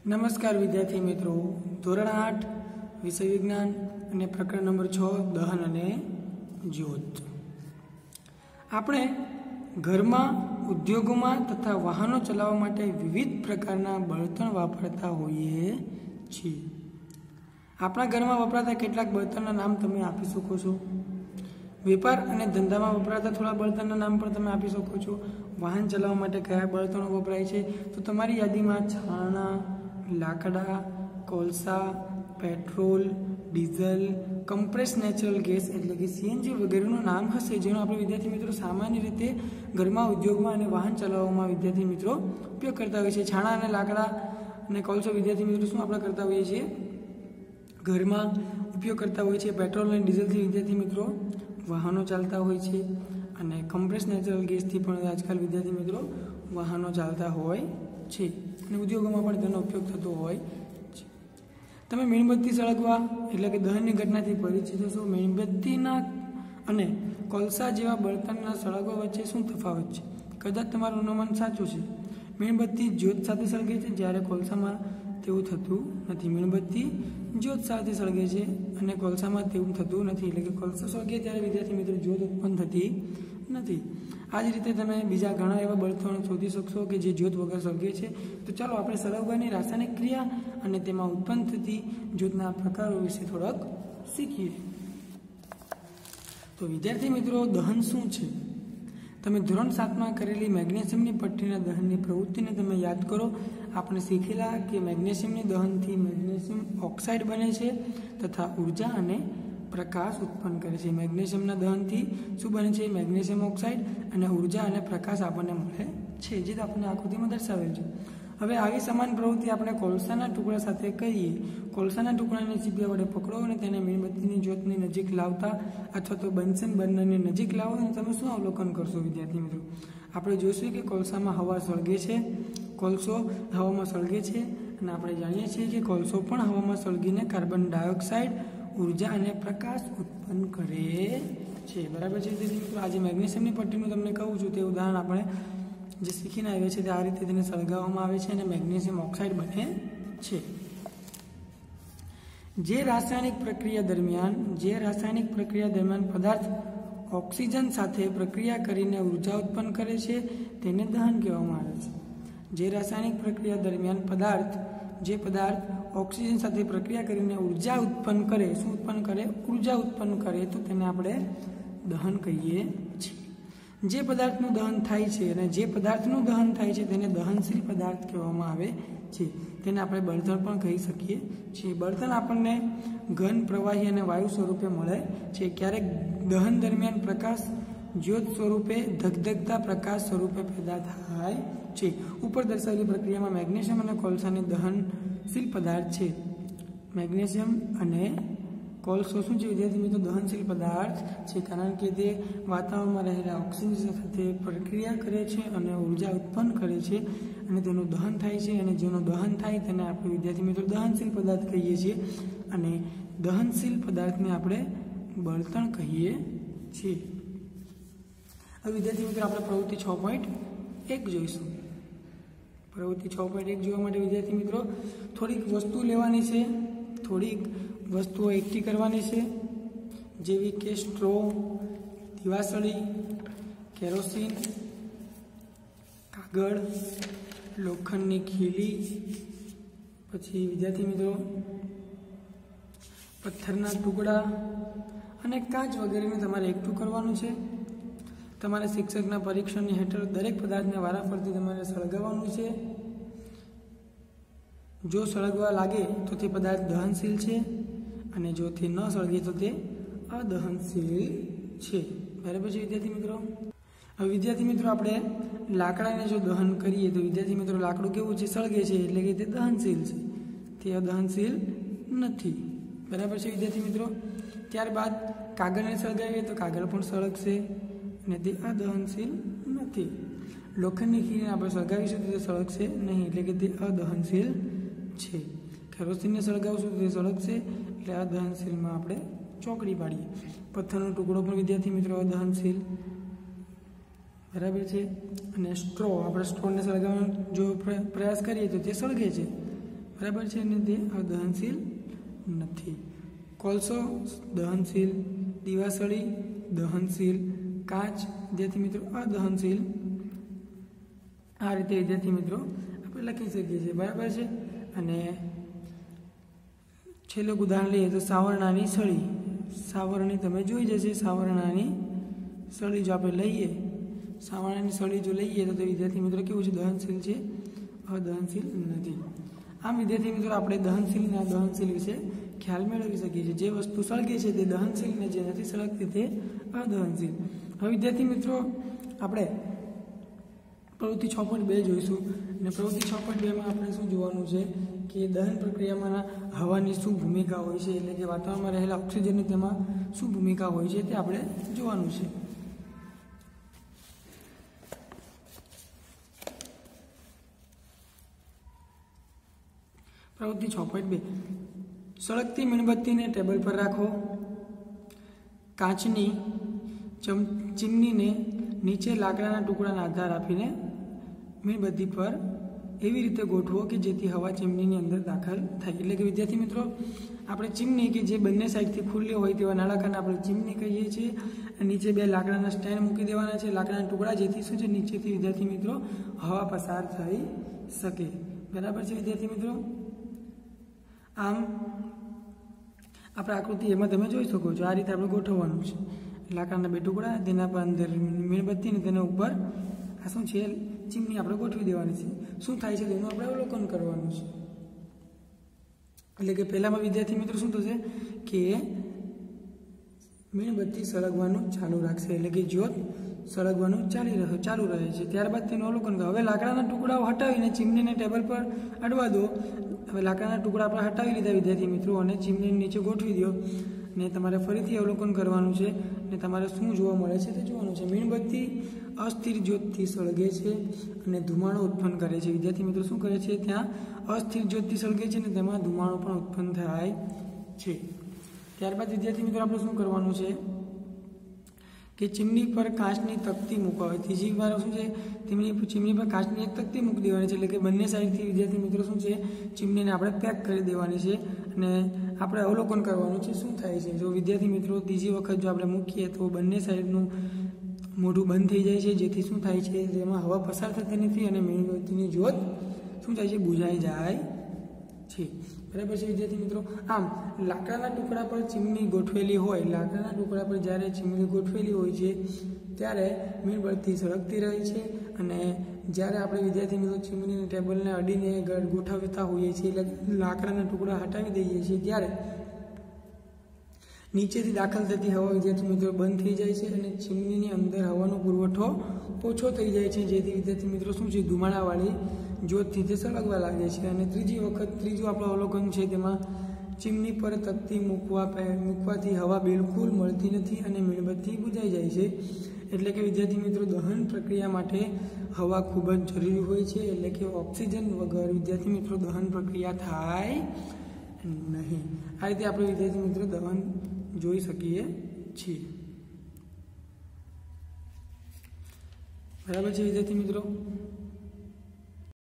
नमस्कार विद्यार्थी मित्रों, धोरण 8 विषय विज्ञान અને પ્રકરણ નંબર 6 દહન અને જ્યોત। આપણે ઘરમાં, ઉદ્યોગોમાં તથા વાહનો ચલાવવા માટે વિવિધ પ્રકારના બળતણ વાપરતા હોઈએ છીએ। આપણા ઘરમાં વપરાતા કેટલાક બળતણના નામ તમે આપી શકો છો। વેપાર અને ધંધામાં વપરાતા થોડા બળતણના નામ પણ તમે આપી શકો છો। વાહન ચલાવવા માટે કયા બળતણો વપરાય છે તો તમારી યાદીમાં છાણા, લાકડા, કોલસા, petrol, diesel, compress natural gas એટલે કે સીએનજી વગેરેનું નામ હશે, જેનો આપણે વિદ્યાર્થી મિત્રો સામાન્ય રીતે ઘરમાં, ઉદ્યોગમાં અને વાહન ચલાવવામાં વિદ્યાર્થી મિત્રો ઉપયોગ કરતા હોય છે। છાણા અને લાકડા અને કોલસો વિદ્યાર્થી મિત્રો શું આપણે કરતા હોઈએ છીએ? ઘરમાં ઉપયોગ કરતા હોય છે। પેટ્રોલ અને ડીઝલથી વિદ્યાર્થી મિત્રો વાહનો ચાલતા હોય છે અને કમ્પ્રેસ નેચરલ ગેસથી પણ આજકાલ વિદ્યાર્થી મિત્રો વાહનો ચાલતા હોય છે અને ઉદ્યોગોમાં પણ તેનો ઉપયોગ થતો હોય છે। તમે મીણબત્તી સળગવા એટલે કે દહનની ઘટનાથી પરિચિત હશો। મીણબત્તીના અને કોલસા જેવા બળતણના સળગવા વચ્ચે શું તફાવત છે? કદાચ તમારું અનુમાન સાચું છે। મીણબત્તી જ્યોત સાથે સળગે છે, જ્યારે કોલસામાં તેવું થતું નથી। મીણબત્તી જ્યોત સાથે સળગે છે અને કોલસામાં તેવું થતું નથી, એટલે કે કોલસો સળગે ત્યારે વિદ્યાર્થી મિત્રો જ્યોત ઉત્પન્ન થતી નથી। આ જ રીતે તમે બીજા ઘણા એવા બળતણો શોધી શકશો કે જે જ્યોત વગર સળગે છે। તો ચાલો આપણે સળગવાની રાસાયણિક ક્રિયા અને તેમાં ઉત્પન્ન થતી જ્યોતના પ્રકારો વિશે થોડોક શીખીએ। તો વિદ્યાર્થી મિત્રો, દહન શું છે? તમે ધોરણ 7માં કરેલી મેગ્નેશિયમની પટ્ટીના દહનની પ્રવૃત્તિને તમે યાદ કરો। આપણે શીખેલા કે મેગ્નેશિયમની દહનથી મેગ્નેશિયમ ઓક્સાઇડ બને છે તથા ઉર્જા અને પ્રકાશ ઉત્પન્ન કરે છે। મેગ્નેશિયમના દહનથી શું બને છે? મેગ્નેશિયમ ઓક્સાઇડ અને ઉર્જા અને પ્રકાશ આપણને મળે છે, જે આપણને આકૃતિમાં દર્શાવેલ છે। હવે આવી સમાન પ્રવૃત્તિ આપણે કોલસાના ટુકડા સાથે કરીએ। કોલસાના ટુકડાને ચીપિયા વડે પકડો અને તેને મીણબત્તીની જ્યોતની નજીક લાવતા અથવા તો બન્સન બર્નરની નજીક લાવો અને તમે શું અવલોકન કરશો વિદ્યાર્થી મિત્રો? આપણે જોઈશું કે કોલસામાં હવા સળગે છે, કોલસો હવામાં સળગે છે અને આપણે જાણીએ છીએ કે કોલસો પણ હવામાં સળગીને કાર્બન ડાયોક્સાઇડ, ઉર્જા અને પ્રકાશ ઉત્પન્ન કરે છે। બરાબર છે વિદ્યાર્થી મિત્રો? આજે મેગ્નેશિયમની પટ્ટીનું તમને કહું છું તે ઉદાહરણ આપણે જે શીખીને આવ્યા છે તે આ રીતે તેને સળગાવવામાં આવે છે અને મેગ્નેશિયમ ઓક્સાઇડ બને છે। જે રાસાયણિક પ્રક્રિયા દરમિયાન પદાર્થ ઓક્સિજન સાથે પ્રક્રિયા કરીને ઉર્જા ઉત્પન્ન કરે છે તેને દહન કહેવામાં આવે છે। જે રાસાયણિક પ્રક્રિયા દરમિયાન પદાર્થ ઓક્સિજન સાથે પ્રક્રિયા કરીને ઉર્જા ઉત્પન્ન કરે, શું ઉત્પન્ન કરે? ઉર્જા ઉત્પન્ન કરે, તો તેને આપણે દહન કહીએ છીએ। જે પદાર્થનું દહન થાય છે અને જે પદાર્થનું દહન થાય છે તેને દહનશીલ પદાર્થ કહેવામાં આવે છે। તેને આપણે બળતણ પણ કહી શકીએ છીએ। બળતણ આપણને ઘન, પ્રવાહી અને વાયુ સ્વરૂપે મળે છે। ક્યારેક દહન દરમિયાન પ્રકાશ જ્યોત સ્વરૂપે, ધગધગતા પ્રકાશ સ્વરૂપે પેદા થાય છે। ઉપર દર્શાવેલી પ્રક્રિયામાં મેગ્નેશિયમ અને કોલસાની દહનશીલ પદાર્થ છે। મેગ્નેશિયમ અને કોલસો શું છે વિદ્યાર્થી મિત્રો? દહનશીલ પદાર્થ છે, કારણ કે તે વાતાવરણમાં રહેલા ઓક્સિજન સાથે પ્રક્રિયા કરે છે અને ઉર્જા ઉત્પન્ન કરે છે અને તેનું દહન થાય છે, અને જેનું દહન થાય તેને આપણે વિદ્યાર્થી મિત્રો દહનશીલ પદાર્થ કહીએ છીએ અને દહનશીલ પદાર્થને આપણે બળતણ કહીએ છીએ। હવે વિદ્યાર્થી મિત્રો આપણે પ્રવૃત્તિ 6.1 જોઈશું। પ્રવૃત્તિ 6.1 જોવા માટે વિદ્યાર્થી મિત્રો થોડીક વસ્તુ લેવાની છે, થોડીક વસ્તુઓ એકઠી કરવાની છે, જેવી કે સ્ટ્રો, દિવાસળી, કેરોસીન, કાગળ, લોખંડની ખીલી, પછી વિદ્યાર્થી મિત્રો પથ્થરના ટુકડા અને કાચ વગેરેને તમારે એકઠું કરવાનું છે। તમારે શિક્ષકના પરીક્ષણની હેઠળ દરેક પદાર્થને વારાફરતી તમારે સળગાવવાનું છે। જો સળગવા લાગે તો તે પદાર્થ દહનશીલ છે અને જો તે ન સળગે તો તે અદહનશીલ છે। બરાબર છે વિદ્યાર્થી મિત્રો? હવે વિદ્યાર્થી મિત્રો આપણે લાકડાને જો દહન કરીએ તો વિદ્યાર્થી મિત્રો લાકડું કેવું છે? સળગે છે, એટલે કે તે દહનશીલ છે, તે અદહનશીલ નથી। બરાબર છે વિદ્યાર્થી મિત્રો? ત્યારબાદ કાગળને સળગાવીએ તો કાગળ પણ સળગશે અને તે અદહનશીલ નથી। લોખંડની ખીલીને આપણે સળગાવીશું તો તે સળગશે નહીં, એટલે કે તે અદહનશીલ છે। કેરોસીનને સળગાવશું તો તે સળગશે, એટલે અદહનશીલમાં આપણે ચોકડી પાડીએ। પથ્થરનો ટુકડો પણ વિદ્યાર્થી મિત્રો અદહનશીલ, બરાબર છે। અને સ્ટ્રો, આપણે સ્ટ્રોને સળગાવવાનો જો પ્રયાસ કરીએ તો તે સળગે છે, बराबर है ने ते अदहनशील नहीं। कोळसो दहनशील, दीवासળી दहनशील, काच विद्यार्थी मित्रों अदहनशील। आ रीते विद्यार्थी मित्रों આપણે લખી શકીએ છીએ, બરાબર છે। અને છેલ્લું ઉદાહરણ લઈએ તો સાવરણાની સળી। સાવરણી તમે જોઈ જશે, સાવરણાની સળી જો આપણે લઈએ, સાવરણાની સળી જો લઈએ તો વિદ્યાર્થી મિત્રો કેવું છે, દહનશીલ છે, અદહનશીલ નથી। આમ વિદ્યાર્થી મિત્રો આપણે દહનશીલ અને અદહનશીલ વિશે ખ્યાલ મેળવી શકીએ છીએ। જે વસ્તુ સળગે છે તે દહનશીલ ને જે નથી સળગતી તે અદહનશીલ। હવે વિદ્યાર્થી મિત્રો આપણે પ્રવૃત્તિ 6.2 જોઈશું અને પ્રવૃત્તિ 6.2 માં આપણે શું જોવાનું છે કે દહન પ્રક્રિયામાં હવાની શું ભૂમિકા હોય છે, એટલે કે વાતાવરણમાં રહેલા ઓક્સિજનની તેમાં શું ભૂમિકા હોય છે તે આપણે જોવાનું છે। પ્રવૃત્તિ 6.2 સળગતી મીણબત્તીને ટેબલ પર રાખો। કાચની ચીમનીને નીચે લાકડાના ટુકડાના આધાર આપીને મીણબત્તી પર એવી રીતે ગોઠવો કે જેથી હવા ચીમનીની અંદર દાખલ થાય। એટલે કે વિદ્યાર્થી મિત્રો આપણે ચીમની કે જે બંને સાઈડથી ખુલ્લી હોય તેવા નળાકારને આપણે ચીમની કહીએ છીએ। નીચે બે લાકડાના સ્ટેન્ડ મૂકી દેવાના છે, લાકડાના ટુકડા, જેથી શું છે નીચેથી વિદ્યાર્થી મિત્રો હવા પસાર થઈ શકે। બરાબર છે વિદ્યાર્થી મિત્રો। આમ આપણે આકૃતિ એમાં તમે જોઈ શકો છો, આ રીતે આપણે ગોઠવવાનું છે। લાકડાના બે ટુકડા, તેના પર અંદર મીણબત્તી ને તેના ઉપર આ શું છે ચીમની આપણે ગોઠવી દેવાની છે। શું થાય છે તેનું આપણે અવલોકન કરવાનું છે। એટલે કે પહેલામાં વિદ્યાર્થી મિત્રો શું થશે કે મીણબત્તી સળગવાનું ચાલુ રાખશે, એટલે કે જ્યોત સળગવાનું ચાલુ રહે છે। ત્યારબાદ તેનું અવલોકન કરો। હવે લાકડાના ટુકડાઓ હટાવીને ચીમનીને ટેબલ પર અડવા દો। હવે લાકડાના ટુકડા આપણે હટાવી લીધા વિદ્યાર્થી મિત્રો અને ચીમનીને નીચે ગોઠવી દો ને તમારે ફરીથી અવલોકન કરવાનું છે ને તમારે શું જોવા મળે છે તે જોવાનું છે। મીણબત્તી અસ્થિર જ્યોતથી સળગે છે અને ધુમાડો ઉત્પન્ન કરે છે। વિદ્યાર્થી મિત્રો શું કરે છે, ત્યાં અસ્થિર જ્યોતથી સળગે છે ને તેમાં ધુમાડો પણ ઉત્પન્ન થાય છે। ત્યારબાદ વિદ્યાર્થી મિત્રો આપણે શું કરવાનું છે કે ચીમની પર કાચની તકતી મૂકવા। ત્રીજી વાર શું છે, ચીમની પર કાચની એક તકતી મૂકી દેવાની છે, એટલે કે બંને સાઈડથી વિદ્યાર્થી મિત્રો શું છે ચીમનીને આપણે પેક કરી દેવાની છે અને આપણે અવલોકન કરવાનું છે શું થાય છે। જો વિદ્યાર્થી મિત્રો ત્રીજી વખત જો આપણે મૂકીએ તો બંને સાઈડનું મોઢું બંધ થઈ જાય છે, જેથી શું થાય છે તેમાં હવા પસાર થતી નથી અને મીણબત્તીની જ્યોત શું થાય છે, બુઝાઈ જાય છે। બરાબર છે વિદ્યાર્થી મિત્રો। આમ લાકડાના ટુકડા પર ચીમની ગોઠવેલી હોય, લાકડાના ટુકડા પર જ્યારે ચીમની ગોઠવેલી હોય છે ત્યારે મીણબત્તી સળગતી રહે છે અને જ્યારે આપણે વિદ્યાર્થી મિત્રો ચીમનીને ટેબલને અડીને ગોઠવતા હોઈએ છીએ, એટલે લાકડાના ટુકડા હટાવી દઈએ છીએ ત્યારે નીચેથી દાખલ થતી હવા વિદ્યાર્થી મિત્રો બંધ થઈ જાય છે અને ચીમનીની અંદર હવાનો પુરવઠો ઓછો થઈ જાય છે, જેથી વિદ્યાર્થી મિત્રો શું છે ધુમાડાવાળી જ્યોતથી તે સળગવા લાગે છે। અને ત્રીજું આપણું અવલોકન છે તેમાં ચીમની પર તકતી મૂકવાથી હવા બિલકુલ મળતી નથી અને મીણબત્તી બુઝાઈ જાય છે। એટલે કે વિદ્યાર્થી મિત્રો દહન પ્રક્રિયા માટે હવા ખૂબ જ જરૂરી હોય છે, એટલે કે ઓક્સિજન વગર વિદ્યાર્થી મિત્રો દહન પ્રક્રિયા થાય નહીં। આ રીતે આપણે વિદ્યાર્થી મિત્રો દહન જોઈ શકીએ છીએ। બરાબર છે વિદ્યાર્થી મિત્રો।